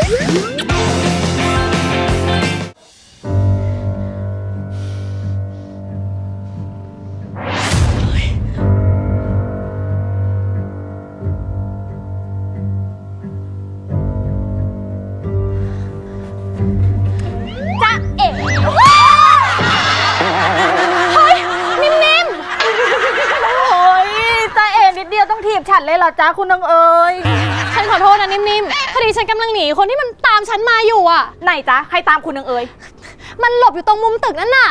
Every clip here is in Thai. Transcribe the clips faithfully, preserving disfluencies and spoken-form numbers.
ฉันเลยเหรอจ๊ะคุณนางเอ๋ยฉันขอโทษนะนิ่มๆพอดีฉันกำลังหนีคนที่มันตามฉันมาอยู่อ่ะไหนจ๊ะใครตามคุณนางเอ๋ยมันหลบอยู่ตรงมุมตึกนั่นน่ะ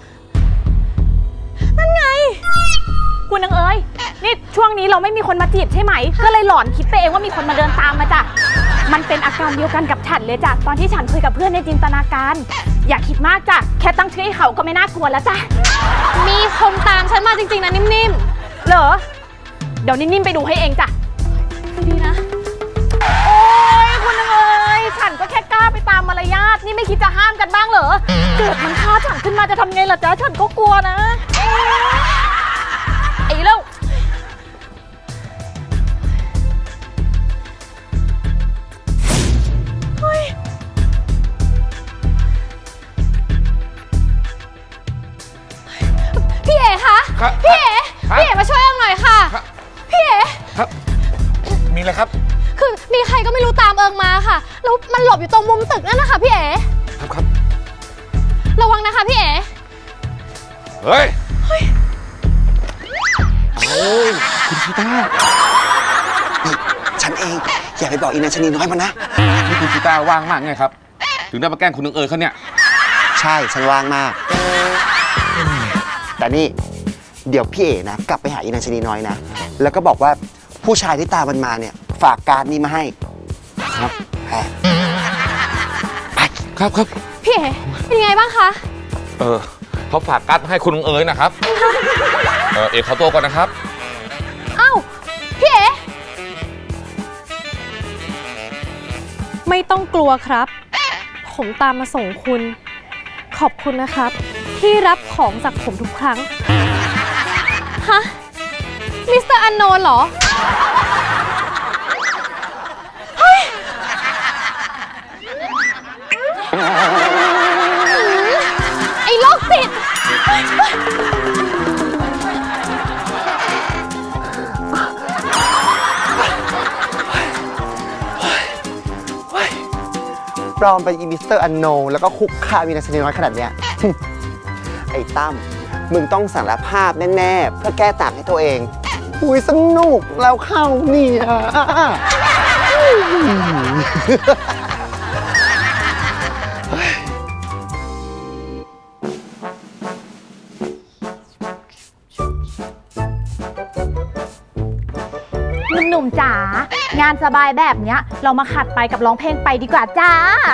นั่นไงคุณนางเอ๋ยนี่ช่วงนี้เราไม่มีคนมาจีบใช่ไหมก็เลยหลอนคิดไปเองว่ามีคนมาเดินตามมาจ้ะมันเป็นอาการเดียวกันกับฉันเลยจ้ะตอนที่ฉันคุยกับเพื่อนในจินตนาการอย่าคิดมากจ้ะแค่ตั้งชื่อให้เขาก็ไม่น่ากลัวแล้วจ้ะมีคนตามฉันมาจริงๆนะนิ่มๆเหรอเดี๋ยวนิ่มๆไปดูให้เองจ้ะดีนะโอ๊ยคุณนางเอ๋ยฉันก็แค่กล้าไปตามมารยาทนี่ไม่คิดจะห้ามกันบ้างเหรอเกิดมันฆ่าฉันขึ้นมาจะทำไงล่ะจ๊ะฉันก็กลัวนะไอ้เล่าพี่เอ๋คะพี่เอ๋พี่เอ๋มาช่วยเราหน่อยค่ะพี่เอ๋ครับมีอะไรครับคือมีใครก็ไม่รู้ตามเอิงมาค่ะแล้วมันหลบอยู่ตรงมุมตึกนั่นนะคะพี่เอ๋ครับครับระวังนะคะพี่เอ๋เฮ้ยโอ้ยคุณชีต้านี่ฉันเองอย่าไปบอกอีนางชนีน้อยมันนะนี่คุณชีต้าว่างมากไงครับถึงได้มาแกล้งคุณนางเอ๋ยเขาเนี่ยใช่ฉันว่างมากแต่นี่เดี๋ยวพี่เอ๋นะกลับไปหาอีนางชนีน้อยนะแล้วก็บอกว่าผู้ชายที่ตามมันมาเนี่ยฝากการ์ดนี้มาให้ครับไปครับครับพี่เอ๋เป็นยังไงบ้างคะเออเขาฝากการ์ดมาให้คุณนางเอ๋ยนะครับเออเอ๋ขอตัวก่อนนะครับอ้าวพี่เอ๋ไม่ต้องกลัวครับผมตามมาส่งคุณขอบคุณนะครับที่รับของจากผมทุกครั้งฮะมิสเตอร์อันโนนเหรอเฮ้ยไอ้โรคจิตปลอมเป็นอีมิสเตอร์อันโนแล้วก็คุกคามอีนางชนีน้อยขนาดเนี้ยไอ้ตั้มมึงต้องสารภาพแน่ๆเพื่อแก้ต่างให้ตัวเองอุ้ยสนุกแล้วเข้าเนี่ยหนุ่มๆจ๋างานสบายแบบเนี้ยเรามาขัดไปกับร้องเพลงไปดีกว่าจ้า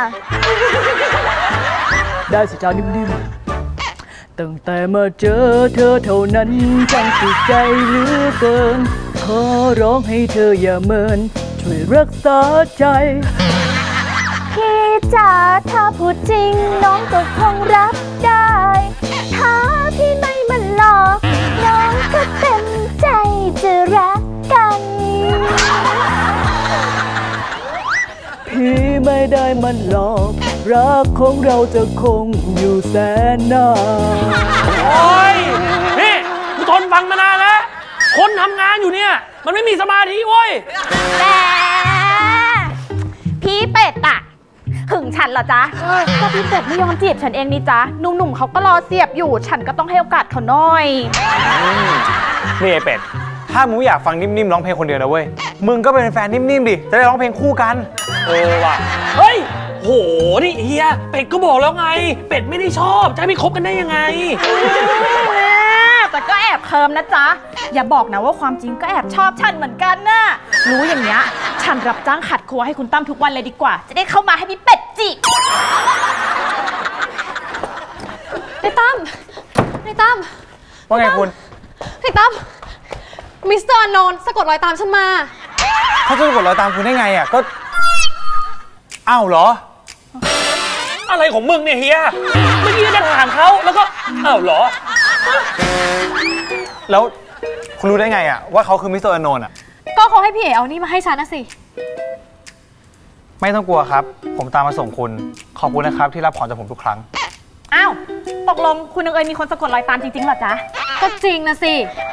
ได้สิจ้านิ่มๆตั้งแต่มาเจอเธอเท่านั้นจังติดใจเหลือเกินขอร้องให้เธออย่าเมินช่วยรักษาใจพี่จ๋าถ้าพูดจริงน้องก็คงรับได้ถ้าพี่ไม่มาหลอกน้องก็เต็มใจจะรักกันพี่ไม่ได้มันหลอกรักของเราจะคงอยู่แสนนานโอ้ยนี่กูทนฟังมานานแล้วคนทำงานอยู่เนี่ยมันไม่มีสมาธิเว้ยแต่พี่เป็ดอะหึงฉันเหรอจ๊ะก็พี่เป็ดไม่ยอมจีบฉันเองนี่จ๊ะหนุ่มๆเขาก็รอเสียบอยู่ฉันก็ต้องให้โอกาสเขาหน่อยนี่ไอ้เป็ดถ้ามึงอยากฟังนิ่มๆร้องเพลงคนเดียวนะเว้ยมึงก็เป็นแฟนนิ่มๆดิจะได้ร้องเพลงคู่กันเออว่ะเฮ้ยโหนี่เฮียเป็ดก็บอกแล้วไงเป็ดไม่ได้ชอบจะไม่คบกันได้ยังไงแต่ก็แอบเคิมนะจ๊ะอย่าบอกนะว่าความจริงก็แอบชอบฉันเหมือนกันน่ะรู้อย่างเนี้ยฉันรับจ้างขัดครัวให้คุณตั้มทุกวันเลยดีกว่าจะได้เข้ามาให้พี่เป็ดจิกไอ้ตั้มไอ้ตั้มว่าไงคุณไอ้ตั้มมิสเตอร์อโนนสะกดรอยตามฉันมาเขาจะสะกดรอยตามคุณได้ไงอ่ะก็อ้าวเหรออะไรของมึงเนี่ยเฮียเมื่อกี้จะถามเขาแล้วก็อ้าวเหรอแล้วคุณรู้ได้ไงอ่ะว่าเขาคือมิสเตอร์อโนนอ่ะก็เขาให้พี่เอ๋เอานี่มาให้ฉันนะสิไม่ต้องกลัวครับผมตามมาส่งคุณขอบคุณนะครับที่รับของจากผมทุกครั้งอ้าวตกลงคุณเอ๋ยมีคนสะกดรอยตามจริงๆเหรอจ๊ะก็จริงนะสิ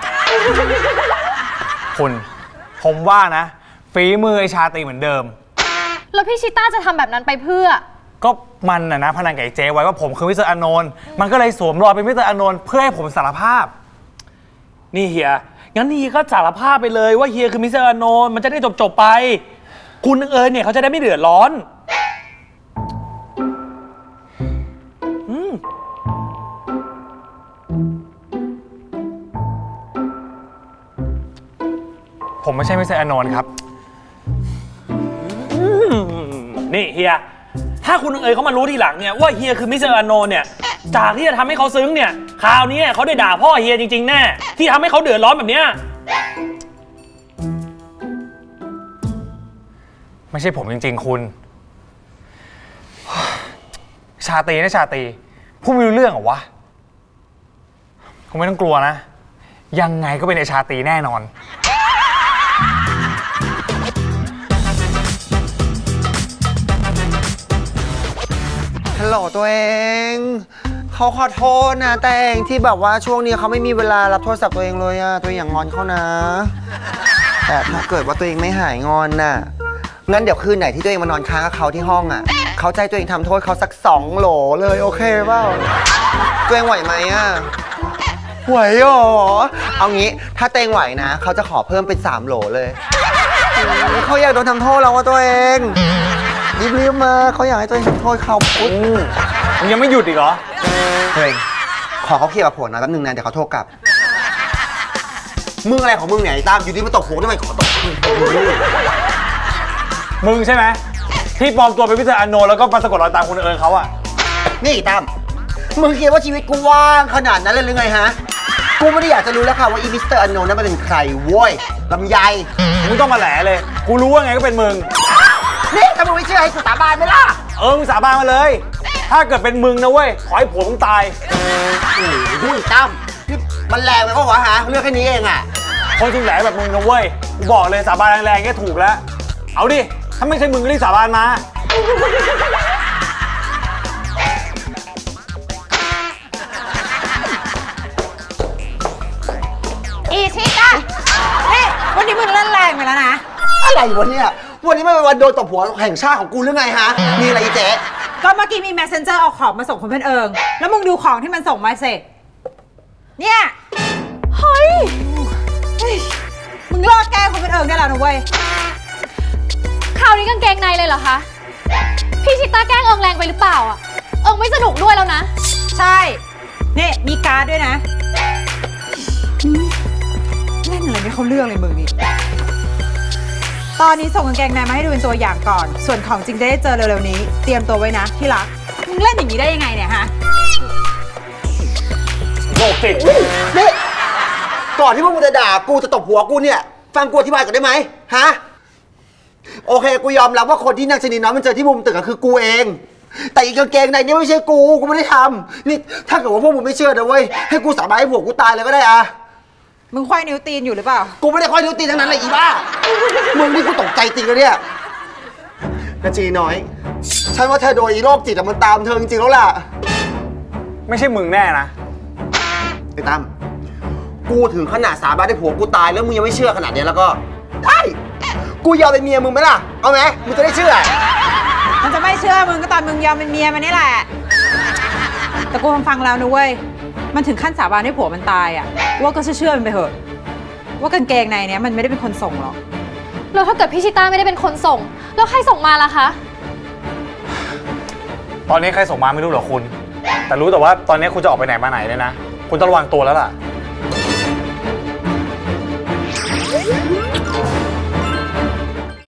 คุณผมว่านะฝีมือไอชาตรีเหมือนเดิมแล้วพี่ชิต้าจะทำแบบนั้นไปเพื่อก็มันนะนะพนันกับไอ้เจไว้ว่าผมคือมิสเตอร์อโนนมันก็เลยสวมรอยเป็นมิสเตอร์อโนนเพื่อให้ผมสารภาพนี่เฮียงั้นเฮียก็สารภาพไปเลยว่าเฮียคือมิสเตอร์อโนนมันจะได้จบๆไปคุณเอ๋ยเนี่ยเขาจะได้ไม่เดือดร้อนอืมผมไม่ใช่มิสเตอร์อโนนครับนี่เฮียถ้าคุณเอ๋ยเขามารู้ทีหลังเนี่ยว่าเฮียคือมิสเตอร์อโนนเนี่ยจากที่จะทำให้เขาซึ้งเนี่ยคราวนี้เขาได้ด่าพ่อเฮียจริงๆแน่ที่ทำให้เขาเดือดร้อนแบบเนี้ยไม่ใช่ผมจริงๆคุณชาตรีนะชาตรีพูดไม่รู้เรื่องเหรอวะคุณไม่ต้องกลัวนะยังไงก็เป็นไอชาตรีแน่นอนฮัลโหลตัวเองเขาขอโทษนะแต่เองที่แบบว่าช่วงนี้เขาไม่มีเวลารับโทรศัพท์ตัวเองเลยอะตัวเองอย่างงอนเขานะแต่ถ้าเกิดว่าตัวเองไม่หายงอนน่ะงั้นเดี๋ยวคืนไหนที่ตัวเองมานอนค้างกับเขาที่ห้องอะเขาใจตัวเองทำโทษเขาสักสองโหลเลยโอเคเปล่าตัวเองไหวไหมอะไหวหรอเอางี้ถ้าตัวเองไหวนะเขาจะขอเพิ่มเป็นสามโหลเลยเขาอยากโดนทำโทษแล้วว่าตัวเองรีบๆมาเขาอยากให้ตัวเองทำโทษเขาปุ๊บมึงยังไม่หยุดอีกเหรอเฮ้ยขอเขาเคลียร์กับผลนะแป๊บนึงนะเดี๋ยวเขาโทรกลับมึงอะไรของมึงเนี่ยไอ้ตั้มอยู่ดีมาตกหัวทำไมขอตกมึงใช่ไหมที่ปลอมตัวเป็นมิสเตอร์อโนแล้วก็มาสะกดรอยตามคุณเอิญเขาอะนี่ตั้มมึงคิดว่าชีวิตกูว่างขนาดนั้นเลยหรือไงฮะกูไม่ได้อยากจะรู้แล้วค่ะว่าอีมิสเตอร์อโนนั้นมันเป็นใครโว้ยลำไยมึงต้องมาแหล่เลยกูรู้ว่าไงก็เป็นมึงนี่ถ้ามึงไม่เชื่อให้กูสาบานไหมล่ะเออมึงสาบานมาเลยถ้าเกิดเป็นมึงนะเว้ยขอให้ผัวมึงตายโอ้โหตั้มนี่มันแรงไปเพราะวะฮะเรื่องแค่นี้เองอะคนจริงแหลแบบมึงนะเว้ยกูบอกเลยสาบานแรงๆแค่ถูกแล้วเอาดิถ้าไม่ใช่มึงก็รีบสาบานมาอีชิต้าเฮ้ยวันนี้มึงเล่นแรงไปแล้วนะอะไรวะเนี่ยวันนี้ไม่เป็นวันโดนตบหัวแห่งชาติของกูหรือไงฮะมีอะไรเจ๊ก็เมื่อกี้มี messenger เอาของมาส่งคุณเพื่อนเอิงแล้วมึงดูของที่มันส่งมาเสร็จเนี่ยเฮ้ยมึงเลิกแกล้งคุณเพื่อนเอิงได้แล้วนะเว้ยคราวนี้กางเกงในเลยเหรอคะพี่ชิต้าแกล้งเอิงแรงไปหรือเปล่าอ่ะเอิงไม่สนุกด้วยแล้วนะใช่เนี่ยมีการ์ดด้วยนะเล่นอะไรไม่เข้าเรื่องเลยมึงนี่ตอนนี้ส่งกางเกงในมาให้ดูเป็นตัวอย่างก่อนส่วนของจริงจะได้เจอเร็วๆนี้เตรียมตัวไว้นะที่รักมึงเล่นอย่างนี้ได้ยังไงเนี่ยฮะโลกติดนี่ก่อนที่พวกมึงจะด่ากูจะตบหัวกูเนี่ยฟังกูอธิบายก่อนได้ไหมฮะโอเคกูยอมรับว่าคนที่นักชนิดน้อยมันเจอที่มุมตึกคือกูเองแต่อีกกางเกงในนี่ไม่ใช่กูกูไม่ได้ทำนี่ถ้าเกิดว่าพวกมึงไม่เชื่อนะเว้ยให้กูสาบานให้ผัวกูตายเลยก็ได้อะมึงควายนิ้วตีนอยู่หรือเปล่ากูไม่ได้ควายนิ้วตีนทั้งนั้นเลยอีบ้ามึงนี่กูตกใจจริงเลยเนี่ยนาจีน้อยฉันว่าเธอโดนอีโรคจิตมันตามเธอจริงๆแล้วล่ะไม่ใช่มึงแน่นะไอ้ตั้มกูถึงขนาดสาบานให้ผัวกูตายแล้วมึงยังไม่เชื่อขนาดนี้แล้วก็ได้กูยอมเป็นเมียมึงไหมล่ะเอาไหมมึงจะได้เชื่อมันจะไม่เชื่อมึงก็ตอนมึงยอมเป็นเมียมันนี่แหละแต่กูฟังแล้วนะเว้ยมันถึงขั้นสาบานให้ผัวมันตายอ่ะว่าก็เชื่อมันไปเถอะว่ากางเกงในเนี้ยมันไม่ได้เป็นคนส่งหรอกแล้วถ้าเกิดพี่ชิต้าไม่ได้เป็นคนส่งแล้วใครส่งมาล่ะคะตอนนี้ใครส่งมาไม่รู้หรอคุณแต่รู้แต่ว่าตอนนี้คุณจะออกไปไหนมาไหนเลยนะคุณต้องระวังตัวแล้วล่ะ